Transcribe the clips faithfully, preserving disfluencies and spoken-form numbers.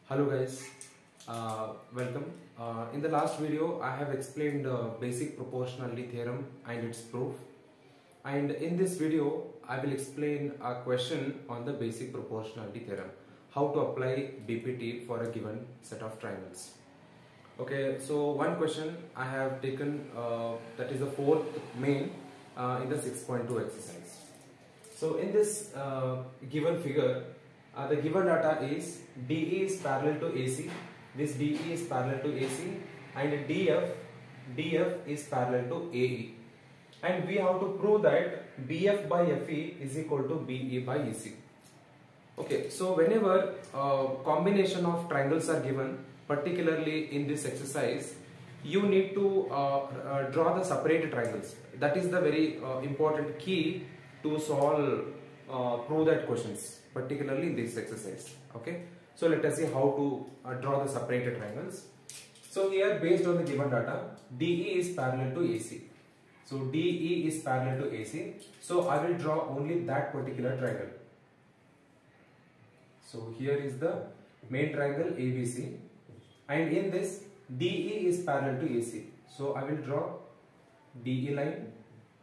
Hello guys, uh, welcome. Uh, in the last video I have explained uh, basic proportionality theorem and its proof, and in this video I will explain a question on the basic proportionality theorem, how to apply B P T for a given set of triangles. Okay, so one question I have taken, uh, that is the fourth main uh, in the six point two exercise. So in this uh, given figure, uh, the given data is D E is parallel to A C, this D E is parallel to A C, and D F, D F is parallel to A E, and we have to prove that B F by F E is equal to B E by E C. Okay, so whenever uh, combination of triangles are given, particularly in this exercise, you need to uh, uh, draw the separate triangles. That is the very uh, important key to solve, uh, prove that questions, particularly in this exercise. Okay, so let us see how to uh, draw the separated triangles. So here, based on the given data, D E is parallel to A C. So D E is parallel to A C. So I will draw only that particular triangle. So here is the main triangle A B C, and in this D E is parallel to A C. So I will draw D E line.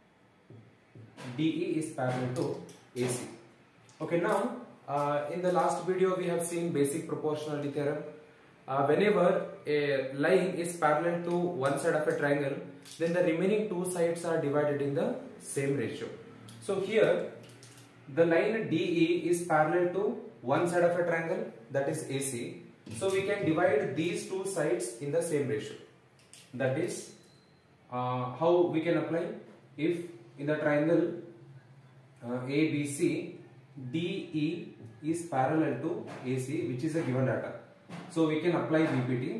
D E is parallel to A C. Okay, now uh, in the last video we have seen basic proportionality theorem. Uh, whenever a line is parallel to one side of a triangle, then the remaining two sides are divided in the same ratio. So here the line D E is parallel to one side of a triangle, that is A C. So we can divide these two sides in the same ratio. That is uh, how we can apply. If in the triangle uh, A B C, D E is parallel to A C, which is a given data, so we can apply B P T.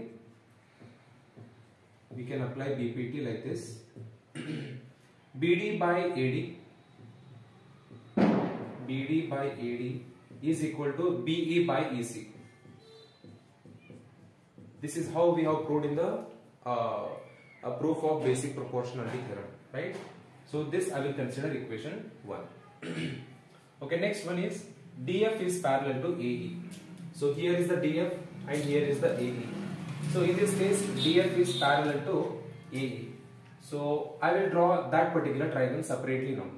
We can apply B P T like this. B D by A D, B D by A D is equal to B E by E C. This is how we have proved in the uh, a proof of basic proportionality theorem, right? So this I will consider equation one. Okay, next one is D F is parallel to A E. So here is the D F and here is the A E. So in this case D F is parallel to A E. So I will draw that particular triangle separately now.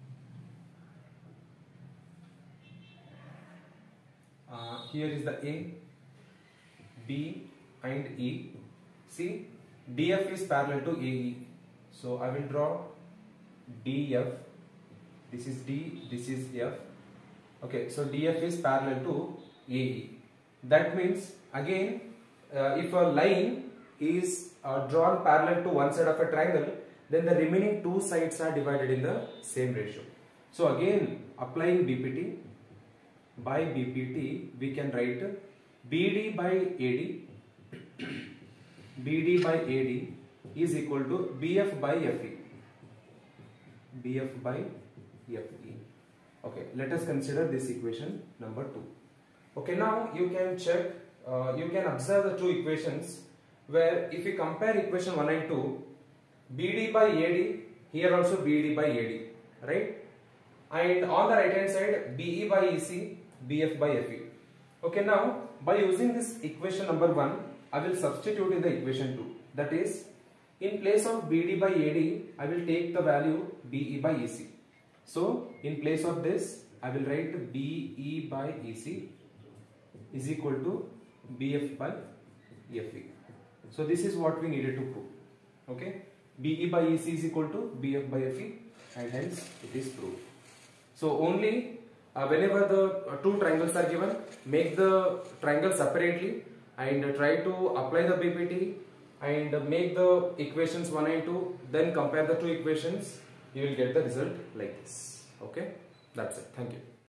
Uh, here is the A, B and E. See, D F is parallel to A E. So I will draw D F. This is D, this is F. Okay, so D F is parallel to A E. That means again, uh, if a line is uh, drawn parallel to one side of a triangle, then the remaining two sides are divided in the same ratio. So again, applying B P T, by B P T we can write B D by A D, B D by A D is equal to B F by F E, B F by F E. Okay, let us consider this equation number two. Okay, now you can check, uh, you can observe the two equations where if we compare equation one and two, B D by A D, here also B D by A D, right? And on the right hand side, B E by E C, B F by F E. Okay, now by using this equation number one, I will substitute in the equation two. That is, in place of B D by A D, I will take the value B E by E C. So in place of this, I will write B E by E C is equal to B F by F E. So this is what we needed to prove. Okay, B E by E C is equal to B F by F E, and hence it is proved. So only uh, whenever the uh, two triangles are given, make the triangle separately and uh, try to apply the B P T and uh, make the equations one and two, then compare the two equations, you will get the result like this. Okay, that's it. Thank you.